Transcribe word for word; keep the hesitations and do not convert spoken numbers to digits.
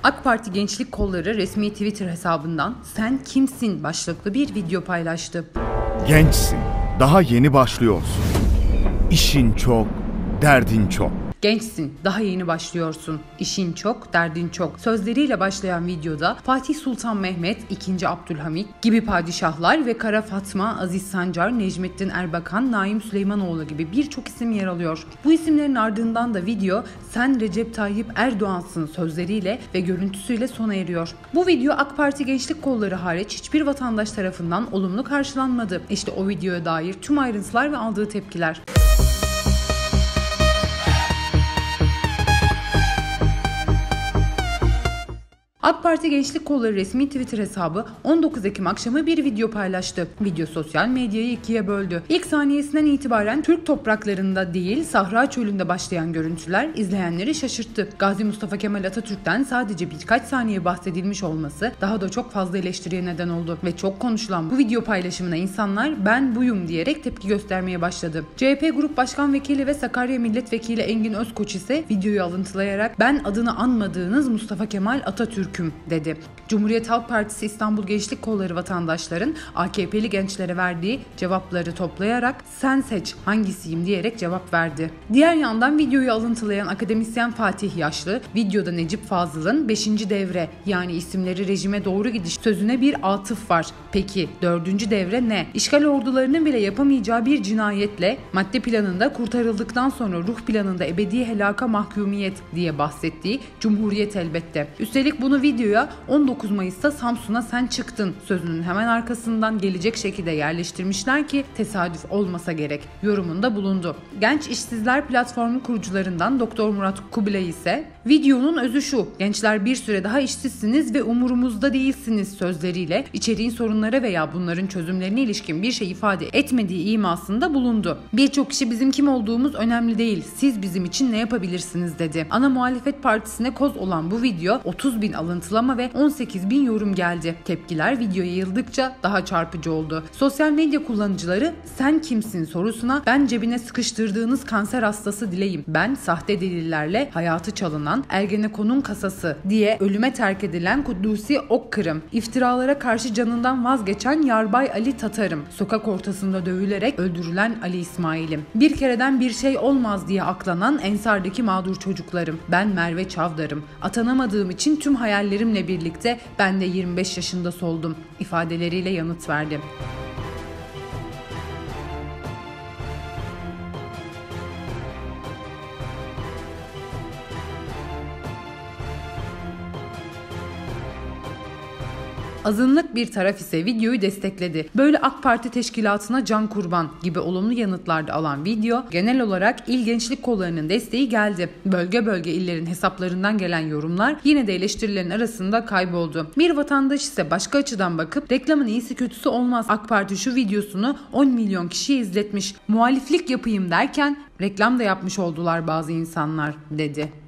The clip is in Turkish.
AK Parti Gençlik Kolları resmi Twitter hesabından "Sen kimsin?" başlıklı bir video paylaştı. Gençsin, daha yeni başlıyorsun. İşin çok, derdin çok. Gençsin, daha yeni başlıyorsun. İşin çok, derdin çok. Sözleriyle başlayan videoda Fatih Sultan Mehmet, ikinci. Abdülhamit gibi padişahlar ve Kara Fatma, Aziz Sancar, Necmettin Erbakan, Naim Süleymanoğlu gibi birçok isim yer alıyor. Bu isimlerin ardından da video "Sen Recep Tayyip Erdoğan'sın" sözleriyle ve görüntüsüyle sona eriyor. Bu video AK Parti Gençlik Kolları hariç hiçbir vatandaş tarafından olumlu karşılanmadı. İşte o videoya dair tüm ayrıntılar ve aldığı tepkiler. AK Parti Gençlik Kolları resmi Twitter hesabı on dokuz Ekim akşamı bir video paylaştı. Video sosyal medyayı ikiye böldü. İlk saniyesinden itibaren Türk topraklarında değil Sahra Çölü'nde başlayan görüntüler izleyenleri şaşırttı. Gazi Mustafa Kemal Atatürk'ten sadece birkaç saniye bahsedilmiş olması daha da çok fazla eleştiriye neden oldu. Ve çok konuşulan bu video paylaşımına insanlar "ben buyum" diyerek tepki göstermeye başladı. C H P Grup Başkan Vekili ve Sakarya Milletvekili Engin Özkoç ise videoyu alıntılayarak "ben adını anmadığınız Mustafa Kemal Atatürk dedi. Cumhuriyet Halk Partisi İstanbul Gençlik Kolları vatandaşların A K P'li gençlere verdiği cevapları toplayarak "sen seç hangisiyim" diyerek cevap verdi. Diğer yandan videoyu alıntılayan akademisyen Fatih Yaşlı, videoda Necip Fazıl'ın beşinci devre yani isimleri rejime doğru gidiş sözüne bir atıf var. Peki dördüncü devre ne? İşgal ordularının bile yapamayacağı bir cinayetle madde planında kurtarıldıktan sonra ruh planında ebedi helaka mahkumiyet diye bahsettiği Cumhuriyet elbette. Üstelik bunu videoya on dokuz Mayıs'ta Samsun'a sen çıktın sözünün hemen arkasından gelecek şekilde yerleştirmişler ki tesadüf olmasa gerek yorumunda bulundu. Genç İşsizler platformu kurucularından Doktor Murat Kubilay ise videonun özü şu: gençler bir süre daha işsizsiniz ve umurumuzda değilsiniz sözleriyle içeriğin sorunlara veya bunların çözümlerine ilişkin bir şey ifade etmediği imasında bulundu. Birçok kişi "bizim kim olduğumuz önemli değil, siz bizim için ne yapabilirsiniz" dedi. Ana muhalefet partisine koz olan bu video otuz bin alıntılama ve on sekiz bin yorum geldi. Tepkiler video yayıldıkça daha çarpıcı oldu. Sosyal medya kullanıcıları "sen kimsin" sorusuna "ben cebine sıkıştırdığınız kanser hastası Dileyim, ben sahte delillerle hayatı çalınan Ergenekon'un kasası" diye ölüme terk edilen Kuddusi Okkırım, iftiralara karşı canından vazgeçen Yarbay Ali Tatarım, sokak ortasında dövülerek öldürülen Ali İsmail'im, bir kereden bir şey olmaz diye aklanan Ensar'daki mağdur çocuklarım, ben Merve Çavdar'ım, atanamadığım için tüm hayallerimle birlikte ben de yirmi beş yaşında soldum ifadeleriyle yanıt verdi. Azınlık bir taraf ise videoyu destekledi. Böyle "AK Parti teşkilatına can kurban" gibi olumlu yanıtlar da alan video, genel olarak il gençlik kollarının desteği geldi. Bölge bölge illerin hesaplarından gelen yorumlar yine de eleştirilerin arasında kayboldu. Bir vatandaş ise başka açıdan bakıp "reklamın iyisi kötüsü olmaz. AK Parti şu videosunu on milyon kişiye izletmiş. Muhaliflik yapayım derken reklam da yapmış oldular bazı insanlar" dedi.